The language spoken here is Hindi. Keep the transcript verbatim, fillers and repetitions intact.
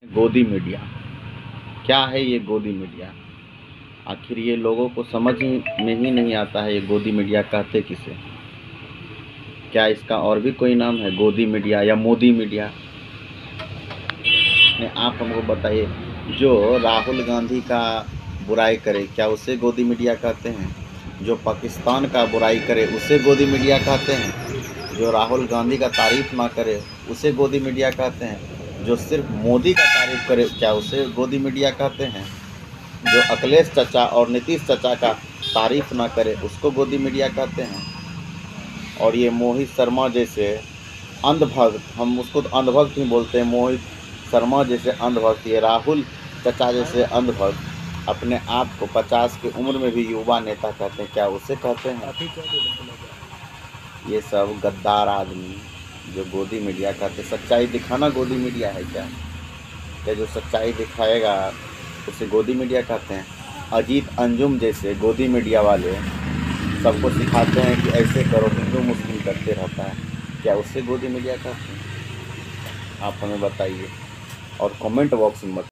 गोदी मीडिया क्या है? ये गोदी मीडिया आखिर ये लोगों को समझ ही में ही नहीं आता है। ये गोदी मीडिया कहते किसे? क्या इसका और भी कोई नाम है? गोदी मीडिया या मोदी मीडिया? नहीं, आप हमको बताइए। जो राहुल गांधी का बुराई करे क्या उसे गोदी मीडिया कहते हैं? जो पाकिस्तान का बुराई करे उसे गोदी मीडिया कहते हैं? जो राहुल गांधी का तारीफ ना करे उसे गोदी मीडिया कहते हैं? जो सिर्फ मोदी का तारीफ करे क्या उसे गोदी मीडिया कहते हैं? जो अखिलेश चाचा और नीतीश चाचा का तारीफ ना करे उसको गोदी मीडिया कहते हैं? और ये मोहित शर्मा जैसे अंधभक्त, हम उसको तो अंधभक्त ही बोलते हैं, मोहित शर्मा जैसे अंधभक्त, ये राहुल चाचा जैसे अंधभक्त अपने आप को पचास की उम्र में भी युवा नेता कहते हैं, क्या उसे कहते हैं? ये सब गद्दार आदमी जो गोदी मीडिया कहते। सच्चाई दिखाना गोदी मीडिया है क्या? क्या जो सच्चाई दिखाएगा उसे गोदी मीडिया कहते हैं? अजीत अंजुम जैसे गोदी मीडिया वाले सबको सिखाते हैं कि ऐसे करो, हिंदू मुस्लिम करते रहता है, क्या उससे गोदी मीडिया कहते हैं? आप हमें बताइए और कमेंट बॉक्स में